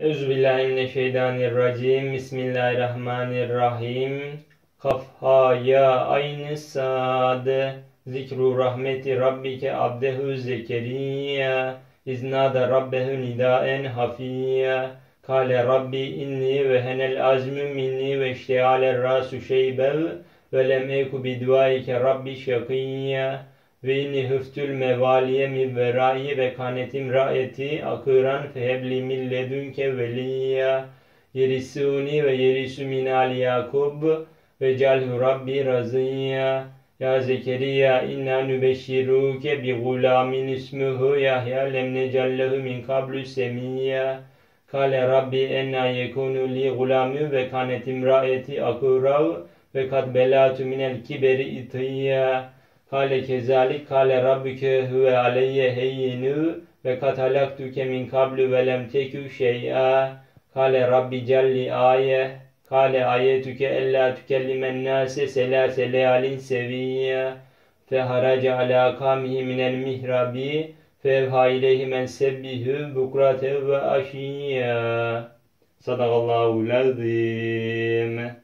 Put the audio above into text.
Euzubillahimineşşeytanirracim. Bismillahirrahmanirrahim. Kaf ha ya ayn sad. Zikru rahmeti rabbike abdehu zekeriya. İznada rabbehu nidaen hafiya. Kale rabbi inni ve henel azmü minni ve iştealer rasu şeybev. Ve lem eku biduaike rabbi şakiyya. Ve inni hüftül mevaliye min verai ve kanetim raeti akıran fehebli min ledünke veliyya yerisuni ve yerisu minal yakub ve calhu rabbi raziyya. Ya Zekeriya inna nübeşşiruke bi gulamin ismuhu Yahya lem necallehu min kablu semiyya. Kale rabbi enna yekunu li gulamü ve kanetim raeti akırav ve kad belatu minel kiberi itiyya. Kale kezalik kale rabbike huve aleyye heyyinu ve katalaktuke min kablu ve lem tekü şey'a. Kale rabbi celli aye. Kale ayetüke ella tükellimen nase selase lealin seviyye. Feharaca ala kamihi minel mihrabi fevha ileyhi men sebbihü bukratev ve aşiyye. Sadakallahu lazim.